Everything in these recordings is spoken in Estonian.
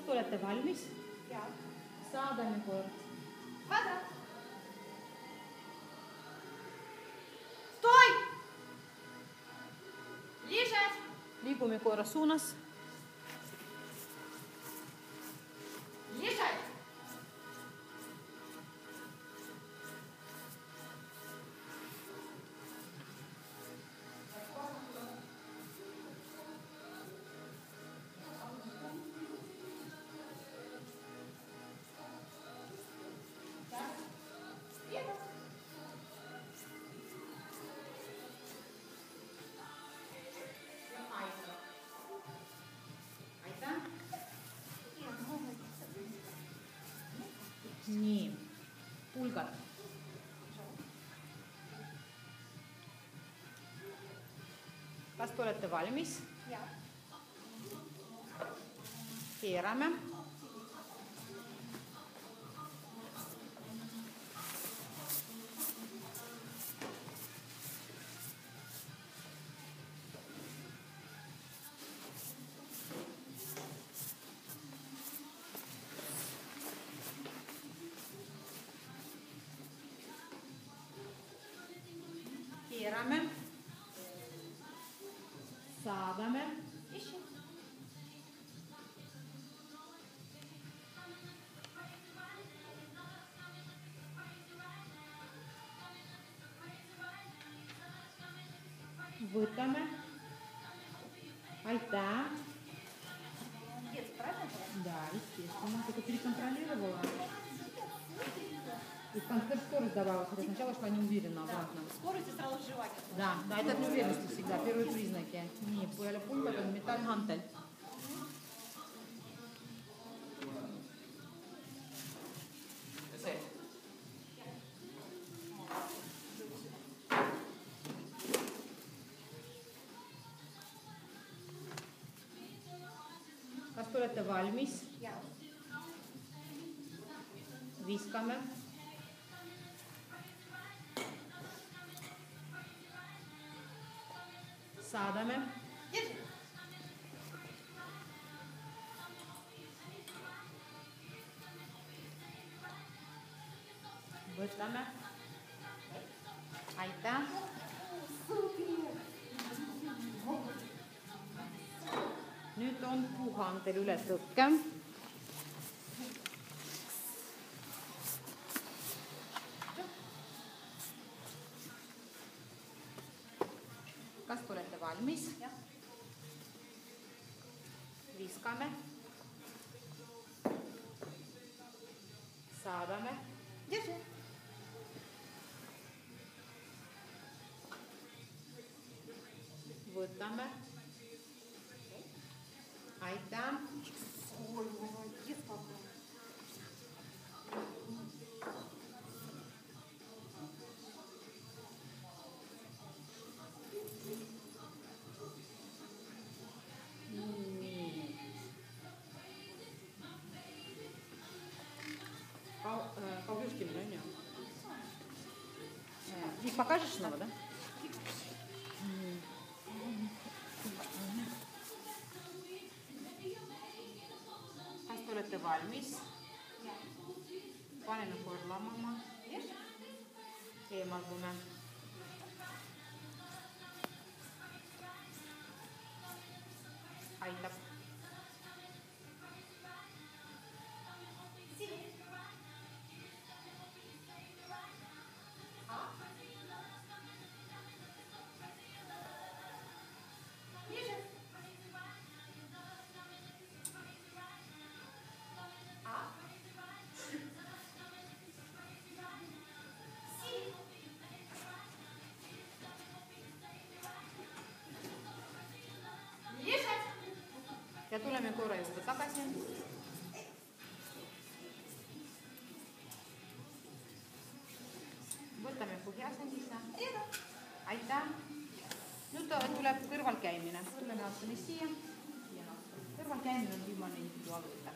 Kas te olete valmis? Jaa. Saadame kord. Vaata. Stoi! Лежать! Liigume korra suunas. Лежать! Nii, pulgad. Kas te olete valmis? Jaa. Keerame. Keerame. Saadame. Võtame. Aitäh. Да, естественно. Только переконтролировала. И в конце скорость добавилась. Хотя сначала шла неуверенно, обратно. Скорость и сразу сживать. Да, это от неуверенности всегда. Первые признаки. Не, пулька, это металл гантель. Kas te olete valmis? Jaa. Viskame. Saadame. Võtame. Aitäh. Nüüd on puuhantel üle tõkke. Kas te olete valmis? Jah. Viskame. Saadame. Держи. Võtame. Aitäh. Ой, молодец, папа. Kaugjuhtimine on ju. Siis покажешь снова, да? Kas te olete valmis? Paneme korlamama. Eemaldume. Aitab. Ja tuleme korra juurde tagasi. Võtame põhjasendisse. Aitäh. Nüüd tuleb kõrvalkäimine. Tuleme natukene siia. Kõrvalkäimine on viimane individuaalne.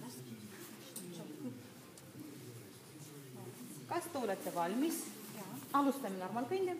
Kas te olete valmis? Alustame normaalkõnni.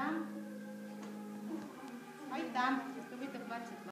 Aitäh! Aitäh! Te võite platsid